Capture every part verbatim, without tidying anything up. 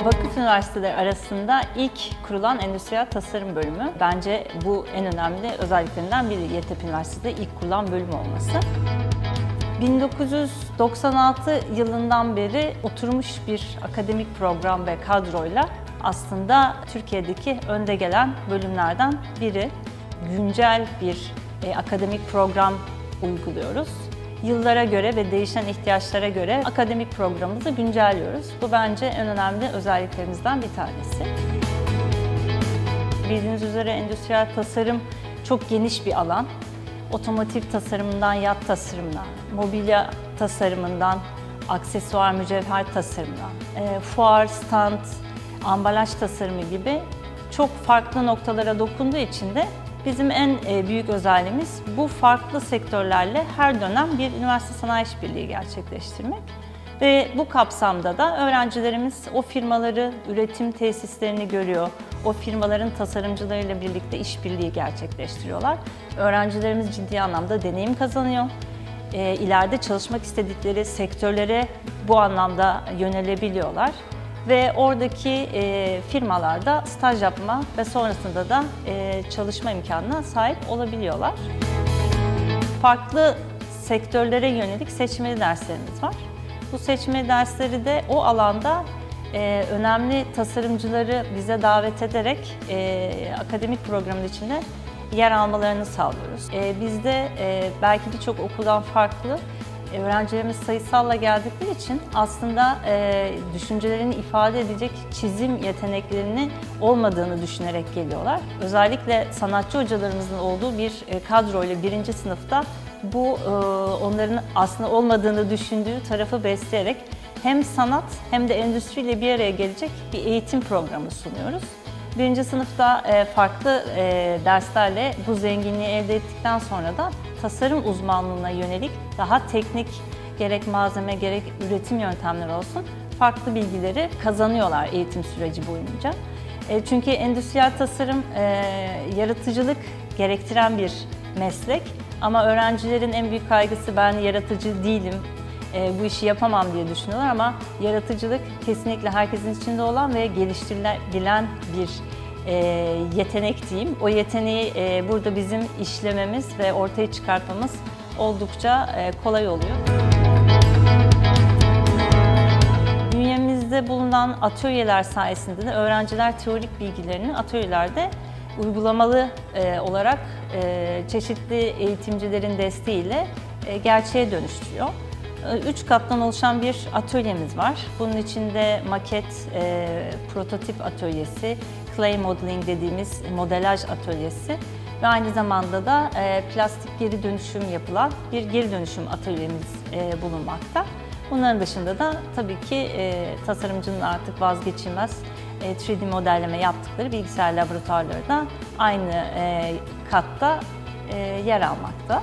Vakıf üniversiteleri arasında ilk kurulan endüstriyel tasarım bölümü. Bence bu en önemli özelliklerinden biri, Yeditepe Üniversitesi'de ilk kurulan bölüm olması. bin dokuz yüz doksan altı yılından beri oturmuş bir akademik program ve kadroyla aslında Türkiye'deki önde gelen bölümlerden biri. Güncel bir e, akademik program uyguluyoruz. Yıllara göre ve değişen ihtiyaçlara göre akademik programımızı güncelliyoruz. Bu bence en önemli özelliklerimizden bir tanesi. Bildiğiniz üzere endüstriyel tasarım çok geniş bir alan. Otomotiv tasarımından yat tasarımına, mobilya tasarımından aksesuar mücevher tasarımına, e, fuar, stand, ambalaj tasarımı gibi çok farklı noktalara dokunduğu için de bizim en büyük özelliğimiz bu farklı sektörlerle her dönem bir üniversite sanayi işbirliği gerçekleştirmek. Ve bu kapsamda da öğrencilerimiz o firmaları, üretim tesislerini görüyor, o firmaların tasarımcılarıyla birlikte işbirliği gerçekleştiriyorlar. Öğrencilerimiz ciddi anlamda deneyim kazanıyor. E, ileride çalışmak istedikleri sektörlere bu anlamda yönelebiliyorlar. Ve oradaki e, firmalarda staj yapma ve sonrasında da e, çalışma imkanına sahip olabiliyorlar. Farklı sektörlere yönelik seçmeli derslerimiz var. Bu seçmeli dersleri de o alanda e, önemli tasarımcıları bize davet ederek e, akademik programın içinde yer almalarını sağlıyoruz. E, bizde e, belki birçok okuldan farklı öğrencilerimiz sayısalla geldikleri için aslında e, düşüncelerini ifade edecek çizim yeteneklerini olmadığını düşünerek geliyorlar. Özellikle sanatçı hocalarımızın olduğu bir e, kadroyla birinci sınıfta bu e, onların aslında olmadığını düşündüğü tarafı besleyerek hem sanat hem de endüstriyle bir araya gelecek bir eğitim programı sunuyoruz. Birinci sınıfta e, farklı e, derslerle bu zenginliği elde ettikten sonra da tasarım uzmanlığına yönelik daha teknik, gerek malzeme gerek üretim yöntemleri olsun farklı bilgileri kazanıyorlar eğitim süreci boyunca. E, çünkü endüstriyel tasarım e, yaratıcılık gerektiren bir meslek ama öğrencilerin en büyük kaygısı ben yaratıcı değilim, e, bu işi yapamam diye düşünüyorlar ama yaratıcılık kesinlikle herkesin içinde olan ve geliştirilebilen bir E, yetenek diyeyim. O yeteneği e, burada bizim işlememiz ve ortaya çıkartmamız oldukça e, kolay oluyor. Bünyemizde bulunan atölyeler sayesinde de öğrenciler teorik bilgilerini atölyelerde uygulamalı e, olarak e, çeşitli eğitimcilerin desteğiyle e, gerçeğe dönüştürüyor. Üç kattan oluşan bir atölyemiz var. Bunun içinde maket, e, prototip atölyesi, clay modeling dediğimiz modelaj atölyesi ve aynı zamanda da e, plastik geri dönüşüm yapılan bir geri dönüşüm atölyemiz e, bulunmakta. Bunların dışında da tabii ki e, tasarımcının artık vazgeçilmez e, üç D modelleme yaptıkları bilgisayar laboratuvarları da aynı e, katta e, yer almakta.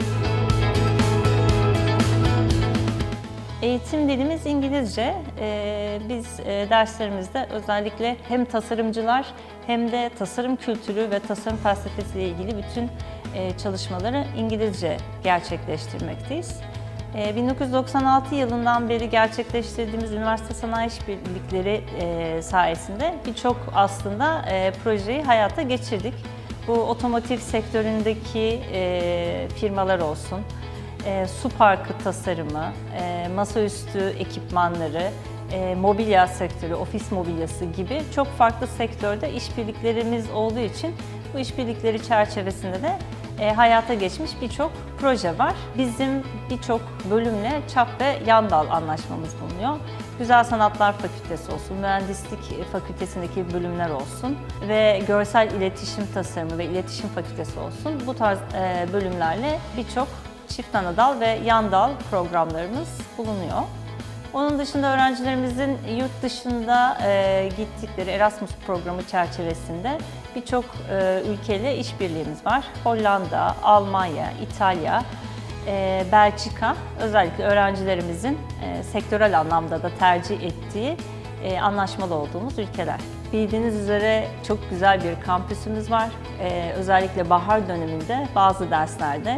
Eğitim dilimiz İngilizce. Ee, biz e, derslerimizde özellikle hem tasarımcılar hem de tasarım kültürü ve tasarım felsefesi ile ilgili bütün e, çalışmaları İngilizce gerçekleştirmekteyiz. E, bin dokuz yüz doksan altı yılından beri gerçekleştirdiğimiz üniversite sanayi işbirlikleri e, sayesinde birçok aslında e, projeyi hayata geçirdik. Bu otomotiv sektöründeki e, firmalar olsun, E, su parkı tasarımı, e, masaüstü ekipmanları, e, mobilya sektörü, ofis mobilyası gibi çok farklı sektörde işbirliklerimiz olduğu için bu işbirlikleri çerçevesinde de e, hayata geçmiş birçok proje var. Bizim birçok bölümle çap ve yan dal anlaşmamız bulunuyor. Güzel Sanatlar Fakültesi olsun, Mühendislik Fakültesindeki bölümler olsun ve Görsel İletişim Tasarımı ve İletişim Fakültesi olsun. Bu tarz e, bölümlerle birçok çift ana dal ve yan dal programlarımız bulunuyor. Onun dışında öğrencilerimizin yurt dışında e, gittikleri Erasmus programı çerçevesinde birçok e, ülkeyle işbirliğimiz var. Hollanda, Almanya, İtalya, e, Belçika özellikle öğrencilerimizin e, sektörel anlamda da tercih ettiği e, anlaşmalı olduğumuz ülkeler. Bildiğiniz üzere çok güzel bir kampüsümüz var. E, özellikle bahar döneminde bazı derslerde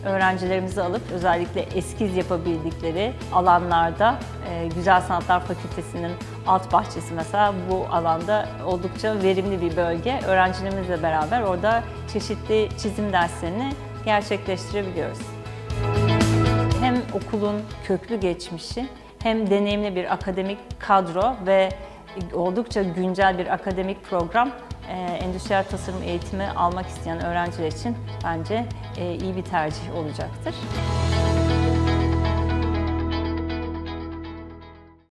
öğrencilerimizi alıp özellikle eskiz yapabildikleri alanlarda e, Güzel Sanatlar Fakültesi'nin alt bahçesi mesela bu alanda oldukça verimli bir bölge. Öğrencilerimizle beraber orada çeşitli çizim derslerini gerçekleştirebiliyoruz. Hem okulun köklü geçmişi hem deneyimli bir akademik kadro ve oldukça güncel bir akademik program endüstriyel tasarım eğitimi almak isteyen öğrenciler için bence iyi bir tercih olacaktır.